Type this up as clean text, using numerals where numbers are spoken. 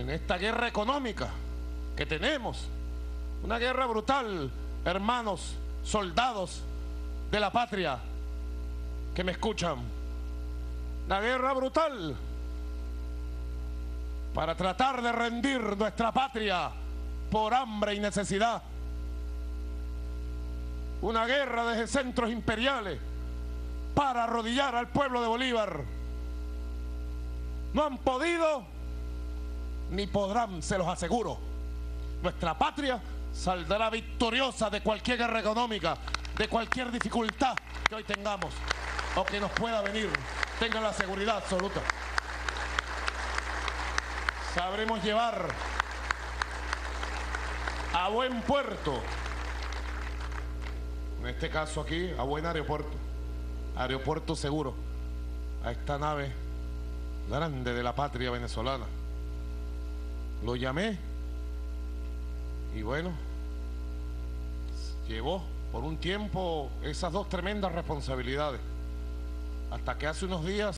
en esta guerra económica que tenemos, una guerra brutal, hermanos, soldados de la patria que me escuchan, una guerra brutal para tratar de rendir nuestra patria por hambre y necesidad, una guerra desde centros imperiales para arrodillar al pueblo de Bolívar. No han podido ni podrán, se los aseguro. Nuestra patria saldrá victoriosa de cualquier guerra económica, de cualquier dificultad que hoy tengamos o que nos pueda venir. Tengan la seguridad absoluta. Sabremos llevar a buen puerto, en este caso aquí, a buen aeropuerto seguro, a esta nave grande de la patria venezolana. Lo llamé y bueno, llevó por un tiempo esas dos tremendas responsabilidades, hasta que hace unos días